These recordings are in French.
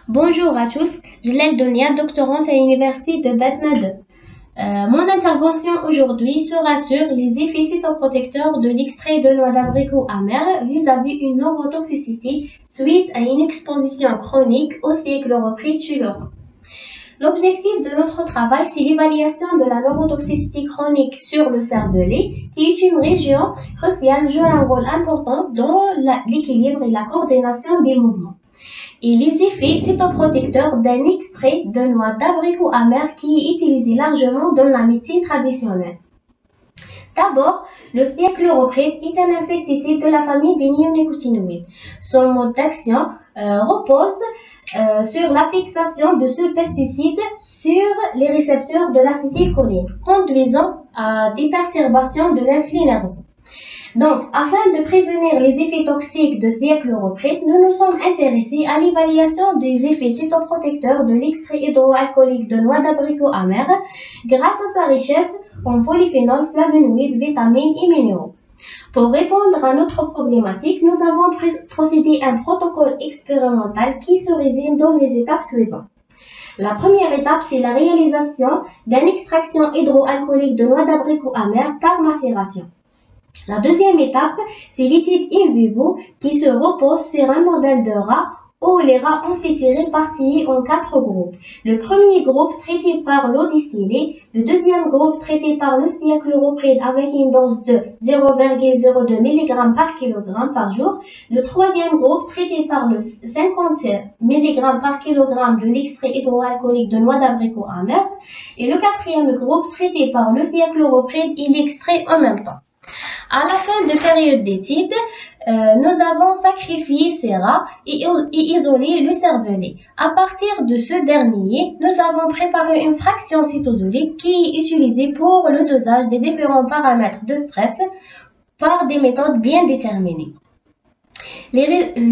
Bonjour à tous, je suis Donia, doctorante à l'université de Batna 2. Mon intervention aujourd'hui sera sur les effets cytoprotecteurs de l'extrait de noix d'abricot amer vis-à-vis une neurotoxicité suite à une exposition chronique au thiacloroprid chez l'homme. L'objectif de notre travail, c'est l'évaluation de la neurotoxicité chronique sur le cervelet, qui est une région cruciale jouant un rôle important dans l'équilibre et la coordination des mouvements. Et les effets cytoprotecteurs d'un extrait de noix d'abricot amer qui est utilisé largement dans la médecine traditionnelle. D'abord, le thiacloroprid est un insecticide de la famille des néonicotinoïdes. Son mode d'action repose sur la fixation de ce pesticide sur les récepteurs de l'acétylcholine, conduisant à des perturbations de l'influx nerveux. Donc, afin de prévenir les effets toxiques de thiacloroprid, nous nous sommes intéressés à l'évaluation des effets cytoprotecteurs de l'extrait hydroalcoolique de noix d'abricot amer grâce à sa richesse en polyphénols, flavonoïdes, vitamines et minéraux. Pour répondre à notre problématique, nous avons procédé à un protocole expérimental qui se résume dans les étapes suivantes. La première étape, c'est la réalisation d'une extraction hydroalcoolique de noix d'abricot amer par macération. La deuxième étape, c'est l'étude in vivo qui se repose sur un modèle de rats où les rats ont été répartis en 4 groupes. Le premier groupe traité par l'eau distillée, le deuxième groupe traité par le thiacloroprid avec une dose de 0,02 mg par kg par jour, le troisième groupe traité par le 50 mg par kg de l'extrait hydroalcoolique de noix d'abricot amer et le quatrième groupe traité par le thiacloroprid et l'extrait en même temps. À la fin de période d'étude, nous avons sacrifié ces rats et isolé le cervelet. À partir de ce dernier, nous avons préparé une fraction cytosolique qui est utilisée pour le dosage des différents paramètres de stress par des méthodes bien déterminées. Les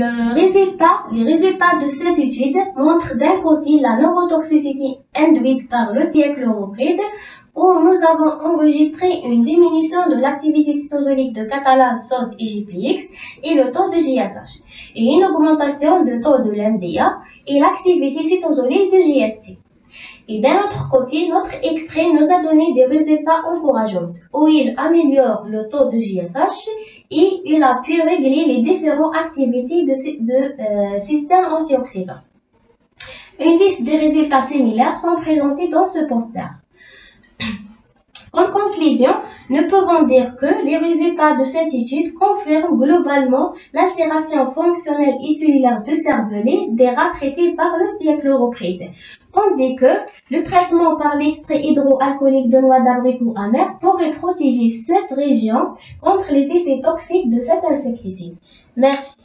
résultats de cette étude montrent d'un côté la neurotoxicité induite par le thiacloroprid, où nous avons enregistré une diminution de l'activité cytosolique de catalase, SOD et GPX et le taux de GSH, et une augmentation du taux de l'MDA et l'activité cytosolique de GST. Et d'un autre côté, notre extrait nous a donné des résultats encourageants, où il améliore le taux de GSH et il a pu régler les différentes activités de système antioxydant. Une liste des résultats similaires sont présentés dans ce poster. En conclusion, nous pouvons dire que les résultats de cette étude confirment globalement l'altération fonctionnelle et cellulaire du cervelet des rats traités par le thiacloroprid. On dit que le traitement par l'extrait hydroalcoolique de noix d'abricot amer pourrait protéger cette région contre les effets toxiques de cet insecticide. Merci.